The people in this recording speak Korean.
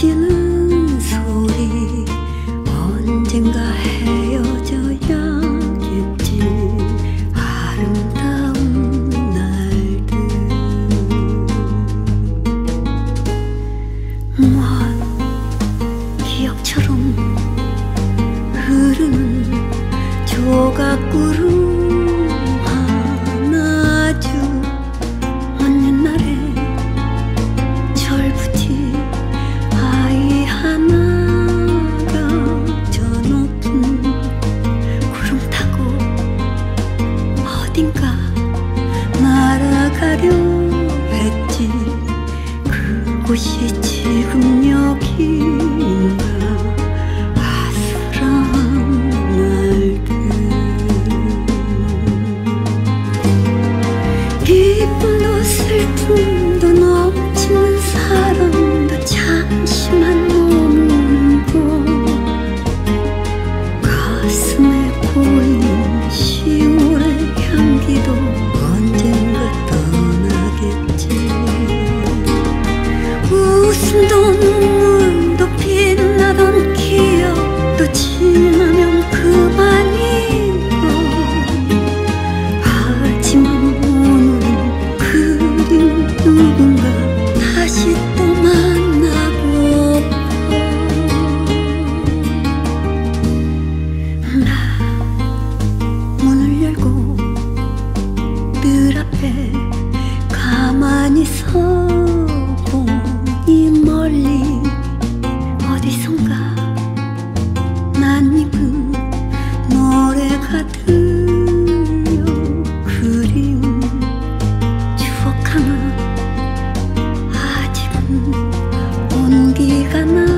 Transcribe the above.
지는 소리 언젠가 헤어져야겠지. 아름다운 날들 먼 기억처럼 흐르는 조각구름 하나 아주 먼 옛날에 절부지 아이 하나가 저 높은 구름 타고 어딘가 날아가려 했지. 그곳이 지금 여기인가. 아슬한 날들 기쁨도 슬픔도 넘치는 사랑도 잠시만 머무는 곳. 가슴에 고인 10월의 향기도 언젠가 떠나겠지. 웃음도 눈물도 빛나던 기억도 지나면 그만인 것. 하지만 오늘은 그리운 누군가 다시 또 만나고파. 나 문을 열고 늘 앞에 가만히 서고 이 멀리 어디선가 낯익은 노래가 들려. 그리운 추억 하나 아직은 온기가 나.